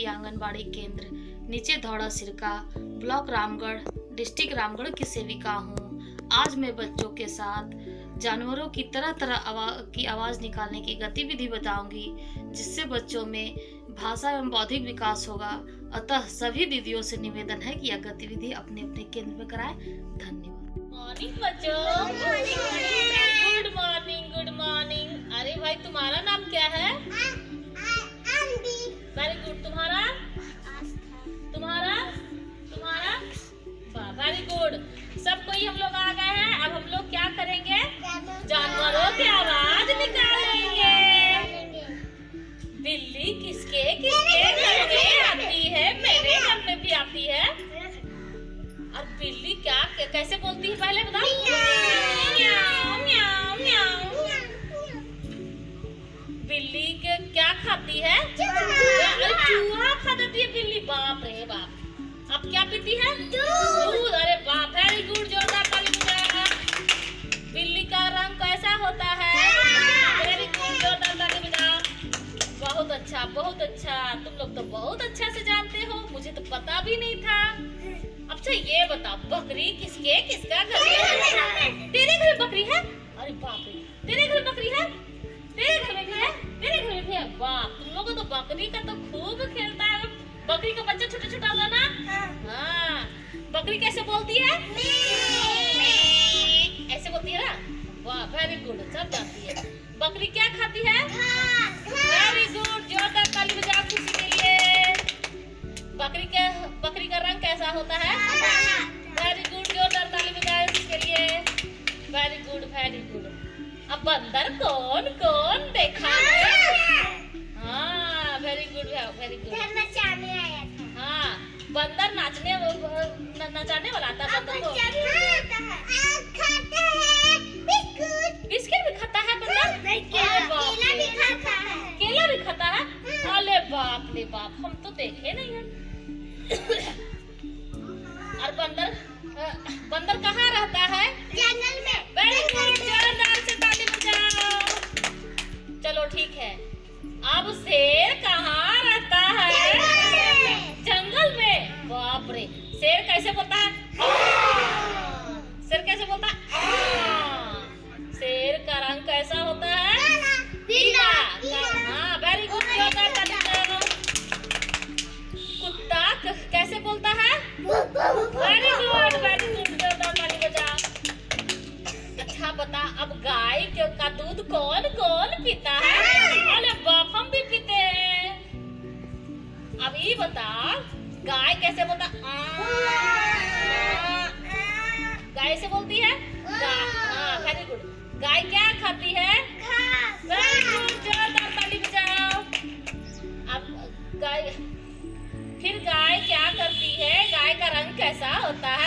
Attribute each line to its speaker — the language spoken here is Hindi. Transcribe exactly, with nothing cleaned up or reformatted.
Speaker 1: आंगनबाड़ी केंद्र नीचे धौड़ा सिरका, ब्लॉक रामगढ़, डिस्ट्रिक्ट रामगढ़ की सेविका हूँ। आज मैं बच्चों के साथ जानवरों की तरह तरह आवा, की आवाज़ निकालने की गतिविधि बताऊंगी, जिससे बच्चों में भाषा एवं बौद्धिक विकास होगा। अतः सभी दीदियों से निवेदन है कि यह गतिविधि अपने अपने केंद्र में कराएं। धन्यवाद।
Speaker 2: मॉर्निंग बच्चों, गुड मॉर्निंग, गुड मॉर्निंग। अरे भाई, तुम्हारा नाम क्या है? Very good. तुम्हारा तुम्हारा तुम्हारा वेरी गुड। सब कोई हम लोग आ गए हैं। अब हम लोग क्या करेंगे? जानवरों की आवाज निकालेंगे। बिल्ली किसके किसके घर में आती है? मेरे घर में भी आती है। और बिल्ली क्या कैसे बोलती है पहले बताओ? म्याऊ म्याऊ म्याऊ। बिल्ली के क्या खाती है? चूहा खा जाती है बिल्ली। बाप रे बाप। अब क्या पीती है? दूध। अरे बाप, वेरी गुड, जोरदार ताली बजाओ। बिल्ली का रंग कैसा होता है? वेरी गुड, जोरदार ताली बजाओ। बहुत अच्छा, बहुत अच्छा। तुम लोग तो बहुत अच्छा से जानते हो, मुझे तो पता भी नहीं था। अच्छा ये बताओ, बकरी किसके किसका घर में है? तेरे घर में बकरी है? अरे बाप रे, तेरे घर में बकरी है? तेरे घर में भी है? तेरे घर में भी है? वाह, तुम लोगों तो बकरी का तो खूब खेलता है। बकरी का बच्चा छोटा छोटा होगा ना? हाँ। बकरी कैसे बोलती है? ऐसे बोलती है ना? वाह, वेरी गुड, सब जानती है। बकरी क्या खाती है? वेरी गुड, जोरदार ताली बजाओ खुशी के लिए। बकरी के बकरी का रंग कैसा होता है? वेरी गुड, जोरदार ताली बजाओ इसके लिए। Very good, very good. अब बंदर कौन कौन देखा है? हाँ, वेरी गुड, वेरी गुड।
Speaker 3: नचाने आया था।
Speaker 2: हाँ, बंदर नाचने नचाने वाला आता है बंदर को।
Speaker 3: खाता है बिस्कुट।
Speaker 2: बिस्किट भी खाता है बंदर?
Speaker 3: केला भी खाता है।
Speaker 2: केला भी खाता है? अरे बाप रे बाप, हम तो देखे नहीं हैं। और बंदर बंदर कहाँ रहता है?
Speaker 3: जंगल में।
Speaker 2: वेरी गुड, जोरदार से ताली बजाओ। चलो ठीक है। अब शेर कहाँ रहता है? जंगल में। बाप रे, शेर कैसे बोलता है? शेर कैसे बोलता है? शेर का रंग कैसा होता है? पीला। हाँ, वेरी गुड, जोरदार ताली बजाओ। कुत्ता कैसे बोलता है? वेरी गुड, वेरी गुड, जोरदार ताली बजाओ। अच्छा बता, अब गाय का दूध कौन कौन पीता है? अरे बाप, हम भी पीते हैं। अब ये बता, गाय कैसे बोलता? गाय ऐसे बोलती है? हाँ, वेरी गुड। गाय क्या खाती है? वेरी गुड, जोरदार ताली बजाओ। अब गाय फिर गाय क्या करती है? गाय का रंग कैसा होता है?